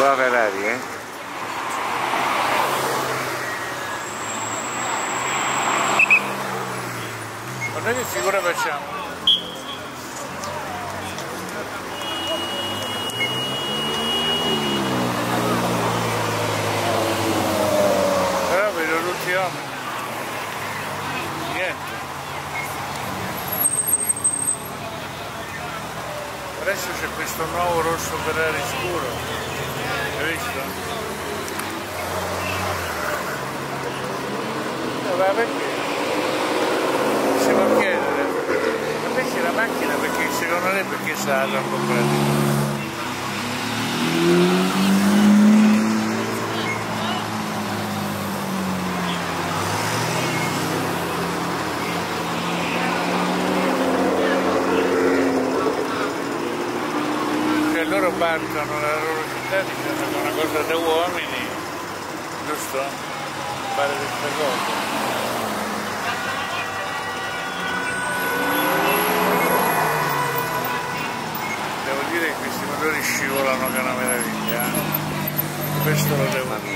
la Ferrari, eh? Guarda che figura facciamo. Però vedo tutti gli uomini. Niente. Adesso c'è questo nuovo rosso Ferrari scuro. Hai visto? Ma perché? Si può chiedere. Invece la macchina perché secondo lei perché sarà troppo pratica? Loro partono dalla loro città dicendo una cosa da uomini, giusto? Fare queste cose. Devo dire che questi motori scivolano che è una meraviglia, questo lo devo dire.